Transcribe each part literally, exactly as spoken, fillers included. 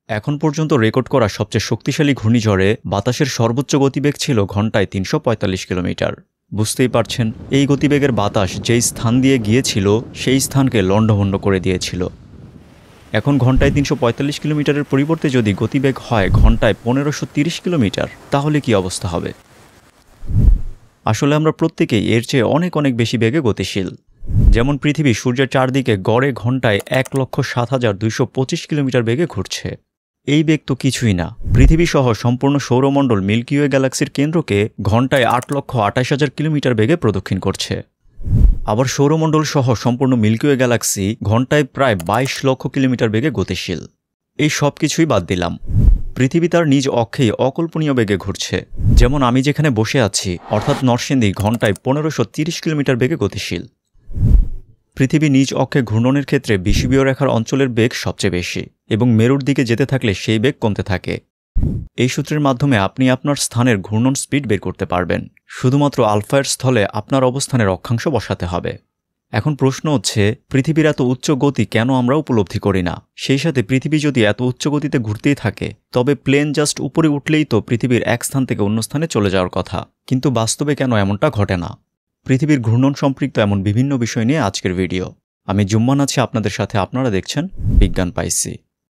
এখন পর্যন্ত রেকর্ড করা সবচেয়ে শক্তিশালী ঘূর্ণিঝড়ে বাতাসের সর্বোচ্চ গতিবেগ ছিল ঘন্টায় তিনশো পঁয়তাল্লিশ কিলোমিটার। বুঝতেই পারছেন, এই গতিবেগের বাতাস যেই স্থান দিয়ে গিয়েছিল সেই স্থানকে লণ্ডভণ্ড করে দিয়েছিল। এখন ঘন্টায় তিনশো পঁয়তাল্লিশ কিলোমিটারের পরিবর্তে যদি গতিবেগ হয় ঘন্টায় পনেরোশো তিরিশ কিলোমিটার, তাহলে কি অবস্থা হবে? আসলে আমরা প্রত্যেকেই এর চেয়ে অনেক অনেক বেশি বেগে গতিশীল। যেমন পৃথিবী সূর্যের চারদিকে গড়ে ঘন্টায় এক লক্ষ সাত হাজার দুইশো পঁচিশ কিলোমিটার বেগে ঘুরছে। এই বেগ তো কিছুই না। পৃথিবী সহ সম্পূর্ণ সৌরমণ্ডল মিল্কি ওয়ে গ্যালাক্সির কেন্দ্রকে ঘন্টায় আট লক্ষ আঠাশ হাজার কিলোমিটার বেগে প্রদক্ষিণ করছে। আবার সৌরমণ্ডল সহ সম্পূর্ণ মিল্কি ওয়ে গ্যালাক্সি ঘন্টায় প্রায় বাইশ লক্ষ কিলোমিটার বেগে গতিশীল। এই সব কিছুই বাদ দিলাম, পৃথিবী তার নিজ অক্ষেই অকল্পনীয় বেগে ঘুরছে। যেমন আমি যেখানে বসে আছি, অর্থাৎ নরসিংদী ঘন্টায় পনেরোশো তিরিশ কিলোমিটার বেগে গতিশীল। পৃথিবী নিজ অক্ষে ঘূর্ণনের ক্ষেত্রে বিষুবীয় রেখার অঞ্চলের বেগ সবচেয়ে বেশি, এবং মেরুর দিকে যেতে থাকলে সেই বেগ কমতে থাকে। এই সূত্রের মাধ্যমে আপনি আপনার স্থানের ঘূর্ণন স্পিড বের করতে পারবেন। শুধুমাত্র আলফায়ের স্থলে আপনার অবস্থানের অক্ষাংশ বসাতে হবে। এখন প্রশ্ন হচ্ছে, পৃথিবীর এত উচ্চ গতি কেন আমরা উপলব্ধি করি না? সেই সাথে পৃথিবী যদি এত উচ্চ গতিতে ঘুরতেই থাকে, তবে প্লেন জাস্ট উপরে উঠলেই তো পৃথিবীর এক স্থান থেকে অন্য স্থানে চলে যাওয়ার কথা। কিন্তু বাস্তবে কেন এমনটা ঘটে না? পৃথিবীর ঘূর্ণন সম্পৃক্ত এমন বিভিন্ন বিষয় নিয়ে আজকের ভিডিও। আমি জুম্মান আছি আপনাদের সাথে, আপনারা দেখছেন বিজ্ঞান পাইসি।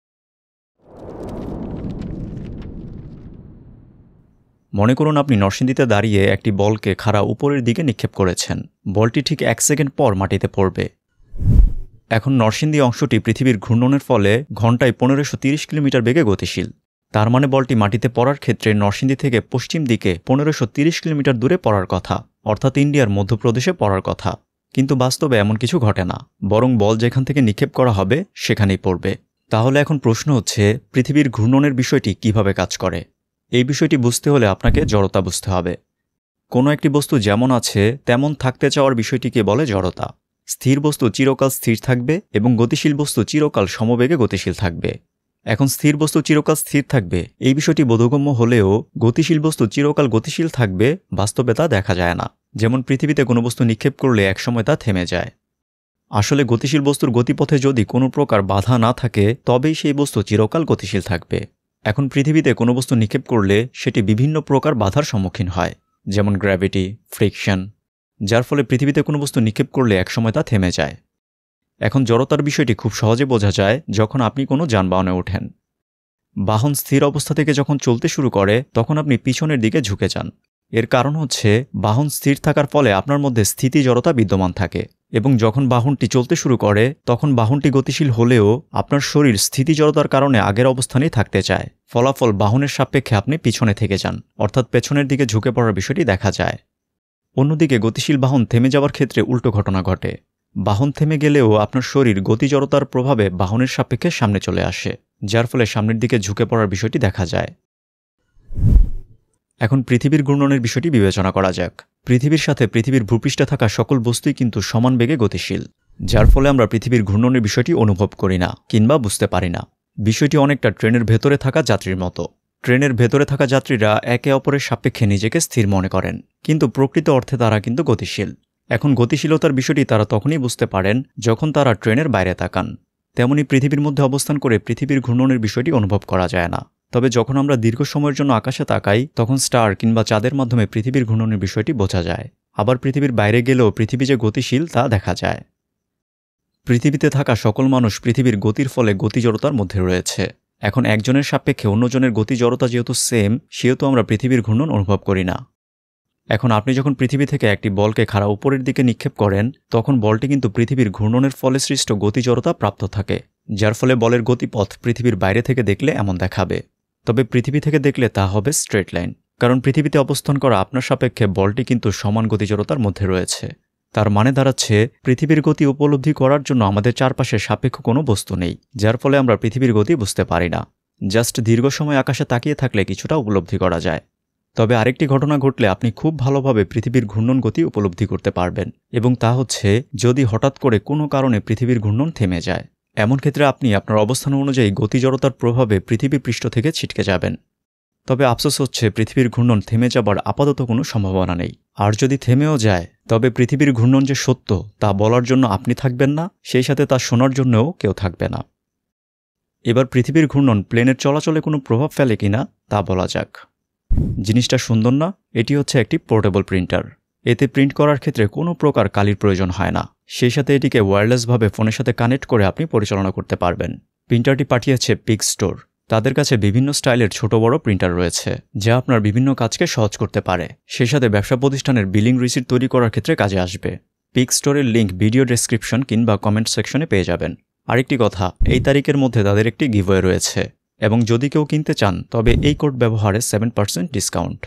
মনে করুন আপনি নরসিংদীতে দাঁড়িয়ে একটি বলকে খাড়া উপরের দিকে নিক্ষেপ করেছেন। বলটি ঠিক এক সেকেন্ড পর মাটিতে পড়বে। এখন নরসিংদী অংশটি পৃথিবীর ঘূর্ণনের ফলে ঘন্টায় পনেরোশো তিরিশ কিলোমিটার বেগে গতিশীল। তার মানে বলটি মাটিতে পড়ার ক্ষেত্রে নরসিংদী থেকে পশ্চিম দিকে পনেরোশো তিরিশ কিলোমিটার দূরে পড়ার কথা, অর্থাৎ ইন্ডিয়ার মধ্যপ্রদেশে পড়ার কথা। কিন্তু বাস্তবে এমন কিছু ঘটে না, বরং বল যেখান থেকে নিক্ষেপ করা হবে সেখানেই পড়বে। তাহলে এখন প্রশ্ন হচ্ছে, পৃথিবীর ঘূর্ণনের বিষয়টি কিভাবে কাজ করে? এই বিষয়টি বুঝতে হলে আপনাকে জড়তা বুঝতে হবে। কোনো একটি বস্তু যেমন আছে তেমন থাকতে চাওয়ার বিষয়টিকে বলে জড়তা। স্থির বস্তু চিরকাল স্থির থাকবে এবং গতিশীল বস্তু চিরকাল সমবেগে গতিশীল থাকবে। এখন স্থির বস্তু চিরকাল স্থির থাকবে এই বিষয়টি বোধগম্য হলেও গতিশীল বস্তু চিরকাল গতিশীল থাকবে বাস্তবে তা দেখা যায় না। যেমন পৃথিবীতে কোনো বস্তু নিক্ষেপ করলে একসময় তা থেমে যায়। আসলে গতিশীল বস্তুর গতিপথে যদি কোনো প্রকার বাধা না থাকে, তবেই সেই বস্তু চিরকাল গতিশীল থাকবে। এখন পৃথিবীতে কোনো বস্তু নিক্ষেপ করলে সেটি বিভিন্ন প্রকার বাধার সম্মুখীন হয়, যেমন গ্র্যাভিটি, ফ্রিকশন, যার ফলে পৃথিবীতে কোনো বস্তু নিক্ষেপ করলে একসময় তা থেমে যায়। এখন জড়তার বিষয়টি খুব সহজে বোঝা যায় যখন আপনি কোনো যানবাহনে ওঠেন। বাহন স্থির অবস্থা থেকে যখন চলতে শুরু করে তখন আপনি পিছনের দিকে ঝুঁকে যান। এর কারণ হচ্ছে বাহন স্থির থাকার ফলে আপনার মধ্যে স্থিতি জড়তা বিদ্যমান থাকে, এবং যখন বাহনটি চলতে শুরু করে তখন বাহনটি গতিশীল হলেও আপনার শরীর স্থিতি জড়তার কারণে আগের অবস্থানেই থাকতে চায়। ফলাফল বাহনের সাপেক্ষে আপনি পিছনে থেকে যান, অর্থাৎ পেছনের দিকে ঝুঁকে পড়ার বিষয়টি দেখা যায়। অন্যদিকে গতিশীল বাহন থেমে যাওয়ার ক্ষেত্রে উল্টো ঘটনা ঘটে। বাহন থেমে গেলেও আপনার শরীর গতি জড়তার প্রভাবে বাহনের সাপেক্ষে সামনে চলে আসে, যার ফলে সামনের দিকে ঝুঁকে পড়ার বিষয়টি দেখা যায়। এখন পৃথিবীর ঘূর্ণনের বিষয়টি বিবেচনা করা যাক। পৃথিবীর সাথে পৃথিবীর ভূপৃষ্ঠে থাকা সকল বস্তুই কিন্তু সমান বেগে গতিশীল, যার ফলে আমরা পৃথিবীর ঘূর্ণনের বিষয়টি অনুভব করি না কিংবা বুঝতে পারি না। বিষয়টি অনেকটা ট্রেনের ভেতরে থাকা যাত্রীর মতো। ট্রেনের ভেতরে থাকা যাত্রীরা একে অপরের সাপেক্ষে নিজেকে স্থির মনে করেন, কিন্তু প্রকৃত অর্থে তারা কিন্তু গতিশীল। এখন গতিশীলতার বিষয়টি তারা তখনই বুঝতে পারেন যখন তারা ট্রেনের বাইরে তাকান। তেমনি পৃথিবীর মধ্যে অবস্থান করে পৃথিবীর ঘূর্ণনের বিষয়টি অনুভব করা যায় না। তবে যখন আমরা দীর্ঘ সময়ের জন্য আকাশে তাকাই তখন স্টার কিংবা চাঁদের মাধ্যমে পৃথিবীর ঘূর্ণনের বিষয়টি বোঝা যায়। আবার পৃথিবীর বাইরে গেলেও পৃথিবী যে গতিশীল তা দেখা যায়। পৃথিবীতে থাকা সকল মানুষ পৃথিবীর গতির ফলে গতি জড়তার মধ্যে রয়েছে। এখন একজনের সাপেক্ষে অন্যজনের গতি জড়তা যেহেতু সেম, সেহেতু আমরা পৃথিবীর ঘূর্ণন অনুভব করি না। এখন আপনি যখন পৃথিবী থেকে একটি বলকে খাড়া উপরের দিকে নিক্ষেপ করেন তখন বলটি কিন্তু পৃথিবীর ঘূর্ণনের ফলে সৃষ্ট গতি জড়তা প্রাপ্ত থাকে, যার ফলে বলের গতিপথ পৃথিবীর বাইরে থেকে দেখলে এমন দেখাবে। তবে পৃথিবী থেকে দেখলে তা হবে স্ট্রেট লাইন, কারণ পৃথিবীতে অবস্থান করা আপনার সাপেক্ষে বলটি কিন্তু সমান গতি জড়তার মধ্যে রয়েছে। তার মানে দাঁড়াচ্ছে পৃথিবীর গতি উপলব্ধি করার জন্য আমাদের চারপাশে সাপেক্ষ কোনো বস্তু নেই, যার ফলে আমরা পৃথিবীর গতি বুঝতে পারি না। জাস্ট দীর্ঘ সময় আকাশে তাকিয়ে থাকলে কিছুটা উপলব্ধি করা যায়। তবে আরেকটি ঘটনা ঘটলে আপনি খুব ভালোভাবে পৃথিবীর ঘূর্ণন গতি উপলব্ধি করতে পারবেন, এবং তা হচ্ছে যদি হঠাৎ করে কোনো কারণে পৃথিবীর ঘূর্ণন থেমে যায়। এমন ক্ষেত্রে আপনি আপনার অবস্থান অনুযায়ী গতি জড়তার প্রভাবে পৃথিবী পৃষ্ঠ থেকে ছিটকে যাবেন। তবে আফসোস হচ্ছে পৃথিবীর ঘূর্ণন থেমে যাবার আপাতত কোনো সম্ভাবনা নেই। আর যদি থেমেও যায় তবে পৃথিবীর ঘূর্ণন যে সত্য তা বলার জন্য আপনি থাকবেন না, সেই সাথে তা শোনার জন্যও কেউ থাকবে না। এবার পৃথিবীর ঘূর্ণন প্লেনের চলাচলে কোনো প্রভাব ফেলে কিনা তা বলা যাক। জিনিসটা সুন্দর না? এটি হচ্ছে একটি পোর্টেবল প্রিন্টার। এতে প্রিন্ট করার ক্ষেত্রে কোনো প্রকার কালির প্রয়োজন হয় না। সেই সাথে এটিকে ওয়্যারলেসভাবে ফোনের সাথে কানেক্ট করে আপনি পরিচালনা করতে পারবেন। প্রিন্টারটি পাঠিয়েছে পিক স্টোর। তাদের কাছে বিভিন্ন স্টাইলের ছোট বড় প্রিন্টার রয়েছে, যা আপনার বিভিন্ন কাজকে সহজ করতে পারে। সেই সাথে ব্যবসা প্রতিষ্ঠানের বিলিং রিসিট তৈরি করার ক্ষেত্রে কাজে আসবে। পিক স্টোরের লিঙ্ক ভিডিও ডেসক্রিপশন কিংবা কমেন্ট সেকশনে পেয়ে যাবেন। আরেকটি কথা, এই তারিখের মধ্যে তাদের একটি গিভওয়ে রয়েছে, এবং যদি কেউ কিনতে চান তবে এই কোড ব্যবহারে সেভেন পার্সেন্ট ডিসকাউন্ট।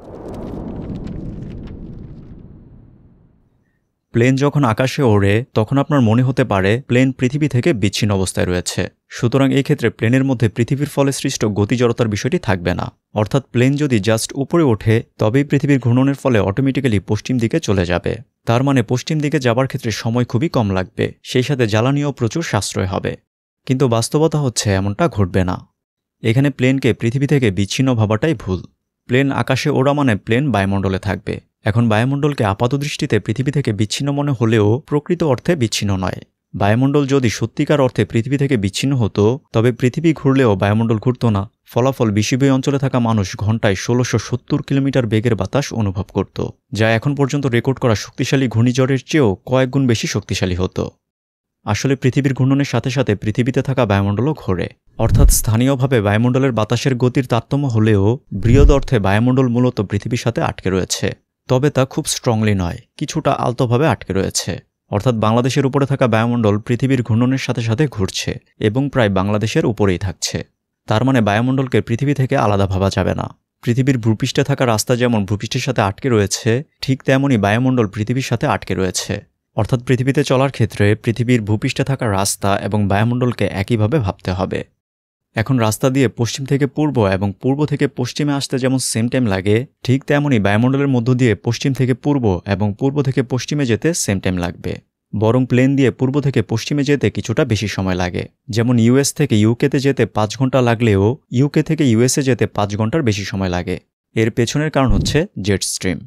প্লেন যখন আকাশে ওড়ে তখন আপনার মনে হতে পারে প্লেন পৃথিবী থেকে বিচ্ছিন্ন অবস্থায় রয়েছে। সুতরাং এই ক্ষেত্রে প্লেনের মধ্যে পৃথিবীর ফলে সৃষ্ট গতি জড়তার বিষয়টি থাকবে না। অর্থাৎ প্লেন যদি জাস্ট উপরে ওঠে তবেই পৃথিবীর ঘূর্ণনের ফলে অটোমেটিক্যালি পশ্চিম দিকে চলে যাবে। তার মানে পশ্চিম দিকে যাবার ক্ষেত্রে সময় খুবই কম লাগবে, সেই সাথে জ্বালানিও প্রচুর সাশ্রয় হবে। কিন্তু বাস্তবতা হচ্ছে এমনটা ঘটবে না। এখানে প্লেনকে পৃথিবী থেকে বিচ্ছিন্ন ভাবাটাই ভুল। প্লেন আকাশে ওড়া মানে প্লেন বায়ুমণ্ডলে থাকবে। এখন বায়ুমণ্ডলকে আপাতদৃষ্টিতে পৃথিবী থেকে বিচ্ছিন্ন মনে হলেও প্রকৃত অর্থে বিচ্ছিন্ন নয়। বায়ুমণ্ডল যদি সত্যিকার অর্থে পৃথিবী থেকে বিচ্ছিন্ন হতো তবে পৃথিবী ঘুরলেও বায়ুমণ্ডল ঘুরত না। ফলাফল বিষুবীয় অঞ্চলে থাকা মানুষ ঘন্টায় ষোলোশো সত্তর কিলোমিটার বেগের বাতাস অনুভব করত, যা এখন পর্যন্ত রেকর্ড করা শক্তিশালী ঘূর্ণিঝড়ের চেয়েও কয়েক গুণ বেশি শক্তিশালী হতো। আসলে পৃথিবীর ঘূর্ণনের সাথে সাথে পৃথিবীতে থাকা বায়ুমণ্ডলও ঘোরে। অর্থাৎ স্থানীয়ভাবে বায়ুমণ্ডলের বাতাসের গতির তারতম্য হলেও বৃহৎ অর্থে বায়ুমণ্ডল মূলত পৃথিবীর সাথে আটকে রয়েছে। তবে তা খুব স্ট্রংলি নয়, কিছুটা আলতোভাবে আটকে রয়েছে। অর্থাৎ বাংলাদেশের উপরে থাকা বায়ুমণ্ডল পৃথিবীর ঘূর্ণনের সাথে সাথে ঘুরছে এবং প্রায় বাংলাদেশের উপরেই থাকছে। তার মানে বায়ুমণ্ডলকে পৃথিবী থেকে আলাদা ভাবা যাবে না। পৃথিবীর ভূপৃষ্ঠে থাকা রাস্তা যেমন ভূপৃষ্ঠের সাথে আটকে রয়েছে, ঠিক তেমনই বায়ুমণ্ডল পৃথিবীর সাথে আটকে রয়েছে। অর্থাৎ পৃথিবীতে চলার ক্ষেত্রে পৃথিবীর ভূপৃষ্ঠে থাকা রাস্তা এবং বায়ুমণ্ডলকে একইভাবে ভাবতে হবে। এখন রাস্তা দিয়ে পশ্চিম থেকে পূর্ব এবং পূর্ব থেকে পশ্চিমে আসতে যেমন সেম টাইম লাগে, ঠিক তেমনই বায়ুমণ্ডলের মধ্য দিয়ে পশ্চিম থেকে পূর্ব এবং পূর্ব থেকে পশ্চিমে যেতে সেম টাইম লাগবে। বরং প্লেন দিয়ে পূর্ব থেকে পশ্চিমে যেতে কিছুটা বেশি সময় লাগে। যেমন ইউএস থেকে ইউকেতে যেতে পাঁচ ঘন্টা লাগলেও ইউকে থেকে ইউএসএ যেতে পাঁচ ঘন্টার বেশি সময় লাগে। এর পেছনের কারণ হচ্ছে জেট স্ট্রিম।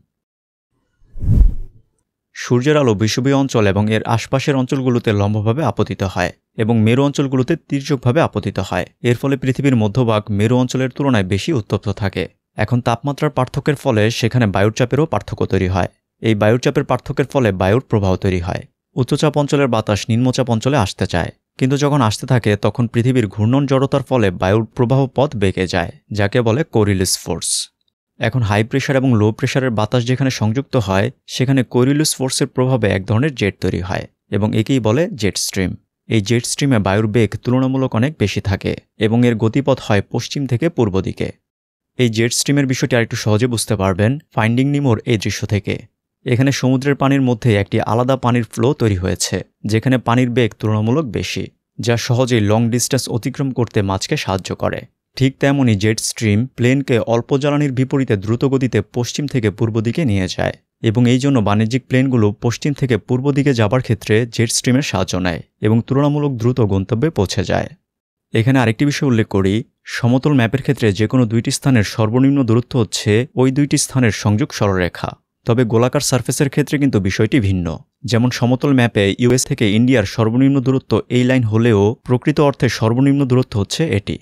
সূর্যের আলো বিষুবীয় অঞ্চল এবং এর আশপাশের অঞ্চলগুলোতে লম্বভাবে আপতিত হয় এবং মেরু অঞ্চলগুলোতে তির্যকভাবে আপতিত হয়। এর ফলে পৃথিবীর মধ্যভাগ মেরু অঞ্চলের তুলনায় বেশি উত্তপ্ত থাকে। এখন তাপমাত্রার পার্থক্যের ফলে সেখানে বায়ুর চাপেরও পার্থক্য তৈরি হয়। এই বায়ুর চাপের পার্থক্যের ফলে বায়ুর প্রবাহ তৈরি হয়। উচ্চচাপ অঞ্চলের বাতাস নিম্নচাপ অঞ্চলে আসতে চায়, কিন্তু যখন আসতে থাকে তখন পৃথিবীর ঘূর্ণন জড়তার ফলে বায়ুর প্রবাহ পথ বেঁকে যায়, যাকে বলে কোরিলিস ফোর্স। এখন হাই প্রেশার এবং লো প্রেশারের বাতাস যেখানে সংযুক্ত হয় সেখানে কোরিলিস ফোর্সের প্রভাবে এক ধরনের জেট তৈরি হয় এবং একেই বলে জেট স্ট্রিম। এই জেট স্ট্রিমে বায়ুর বেগ তুলনামূলক অনেক বেশি থাকে এবং এর গতিপথ হয় পশ্চিম থেকে পূর্ব দিকে। এই জেট স্ট্রিমের বিষয়টি আরেকটু সহজে বুঝতে পারবেন ফাইন্ডিং নিমোর এই দৃশ্য থেকে। এখানে সমুদ্রের পানির মধ্যে একটি আলাদা পানির ফ্লো তৈরি হয়েছে, যেখানে পানির বেগ তুলনামূলক বেশি, যা সহজেই লং ডিস্টেন্স অতিক্রম করতে মাছকে সাহায্য করে। ঠিক তেমনই জেট স্ট্রিম প্লেনকে অল্প জ্বালানির বিপরীতে দ্রুত গতিতে পশ্চিম থেকে পূর্ব দিকে নিয়ে যায় এবং এই জন্য বাণিজ্যিক প্লেনগুলো পশ্চিম থেকে পূর্ব দিকে যাবার ক্ষেত্রে জেট স্ট্রিমের সাহায্য নেয় এবং তুলনামূলক দ্রুত গন্তব্যে পৌঁছে যায়। এখানে আরেকটি বিষয় উল্লেখ করি, সমতল ম্যাপের ক্ষেত্রে যে কোনো দুইটি স্থানের সর্বনিম্ন দূরত্ব হচ্ছে ওই দুইটি স্থানের সংযোগ সরলরেখা। তবে গোলাকার সারফেসের ক্ষেত্রে কিন্তু বিষয়টি ভিন্ন। যেমন সমতল ম্যাপে ইউএস থেকে ইন্ডিয়ার সর্বনিম্ন দূরত্ব এই লাইন হলেও প্রকৃত অর্থে সর্বনিম্ন দূরত্ব হচ্ছে এটি।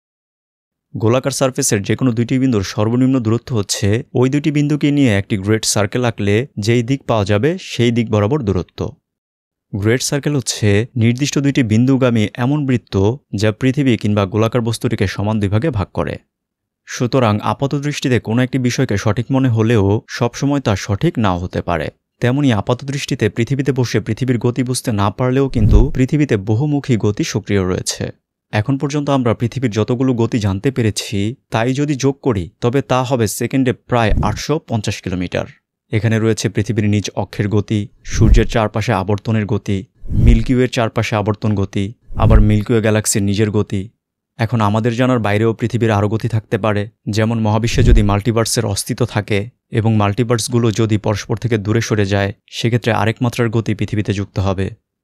গোলাকার সারফেসের যে কোনো দুইটি বিন্দুর সর্বনিম্ন দূরত্ব হচ্ছে ওই দুটি বিন্দুকে নিয়ে একটি গ্রেট সার্কেল আঁকলে যেই দিক পাওয়া যাবে সেই দিক বরাবর দূরত্ব। গ্রেট সার্কেল হচ্ছে নির্দিষ্ট দুইটি বিন্দুগামী এমন বৃত্ত যা পৃথিবী কিংবা গোলাকার বস্তুটিকে সমান দুই ভাগে ভাগ করে। সুতরাং আপাতদৃষ্টিতে কোনো একটি বিষয়কে সঠিক মনে হলেও সবসময় তা সঠিক নাও হতে পারে। তেমনি আপাতদৃষ্টিতে পৃথিবীতে বসে পৃথিবীর গতি বুঝতে না পারলেও কিন্তু পৃথিবীতে বহুমুখী গতি সক্রিয় রয়েছে। এখন পর্যন্ত আমরা পৃথিবীর যতগুলো গতি জানতে পেরেছি তাই যদি যোগ করি তবে তা হবে সেকেন্ডে প্রায় আটশো পঞ্চাশ কিলোমিটার। এখানে রয়েছে পৃথিবীর নিজ অক্ষের গতি, সূর্যের চারপাশে আবর্তনের গতি, মিল্কিওয়ের চারপাশে আবর্তন গতি, আবার মিল্কিওয়ে গ্যালাক্সির নিজের গতি। এখন আমাদের জানার বাইরেও পৃথিবীর আরও গতি থাকতে পারে, যেমন মহাবিশ্বে যদি মাল্টিভার্সের অস্তিত্ব থাকে এবং মাল্টিভার্সগুলো যদি পরস্পর থেকে দূরে সরে যায় সেক্ষেত্রে আরেক মাত্রার গতি পৃথিবীতে যুক্ত হবে।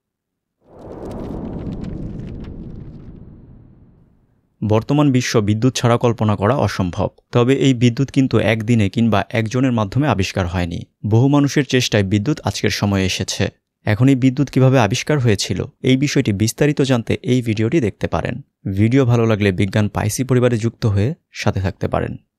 বর্তমান বিশ্ব বিদ্যুৎ ছাড়া কল্পনা করা অসম্ভব। তবে এই বিদ্যুৎ কিন্তু একদিনে কিংবা একজনের মাধ্যমে আবিষ্কার হয়নি। বহু মানুষের চেষ্টায় বিদ্যুৎ আজকের সময়ে এসেছে। এখন এই বিদ্যুৎ কিভাবে আবিষ্কার হয়েছিল এই বিষয়টি বিস্তারিত জানতে এই ভিডিওটি দেখতে পারেন। ভিডিও ভালো লাগলে বিজ্ঞান পাইসি পরিবারে যুক্ত হয়ে সাথে থাকতে পারেন।